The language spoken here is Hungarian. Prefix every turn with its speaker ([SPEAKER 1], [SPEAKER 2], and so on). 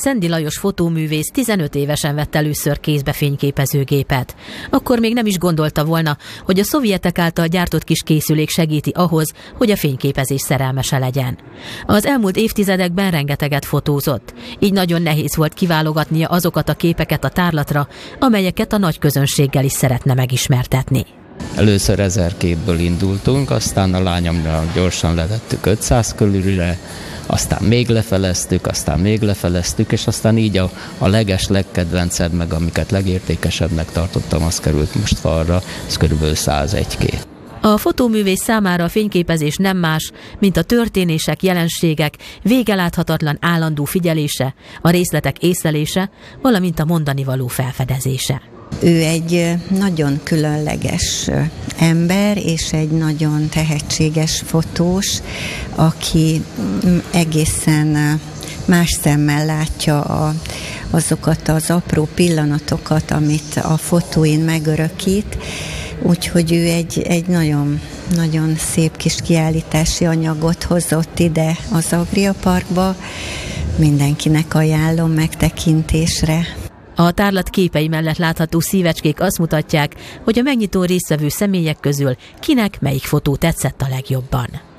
[SPEAKER 1] Szendi Lajos fotóművész 15 évesen vett először kézbe fényképezőgépet. Akkor még nem is gondolta volna, hogy a szovjetek által gyártott kis készülék segíti ahhoz, hogy a fényképezés szerelmese legyen. Az elmúlt évtizedekben rengeteget fotózott, így nagyon nehéz volt kiválogatnia azokat a képeket a tárlatra, amelyeket a nagy közönséggel is szeretne megismertetni.
[SPEAKER 2] Először 1000 képből indultunk, aztán a lányomra gyorsan levettük 500 körülre, aztán még lefeleztük, és aztán így a legkedvencebb, meg amiket legértékesebbnek tartottam, az került most falra, ez körülbelül 101 kép.
[SPEAKER 1] A fotóművész számára a fényképezés nem más, mint a történések, jelenségek végeláthatatlan állandó figyelése, a részletek észlelése, valamint a mondanivaló felfedezése.
[SPEAKER 3] Ő egy nagyon különleges ember, és egy nagyon tehetséges fotós, aki egészen más szemmel látja azokat az apró pillanatokat, amit a fotóin megörökít. Úgyhogy ő egy nagyon, nagyon szép kis kiállítási anyagot hozott ide az Agria Parkba. Mindenkinek ajánlom megtekintésre.
[SPEAKER 1] A tárlat képei mellett látható szívecskék azt mutatják, hogy a megnyitó résztvevő személyek közül kinek melyik fotó tetszett a legjobban.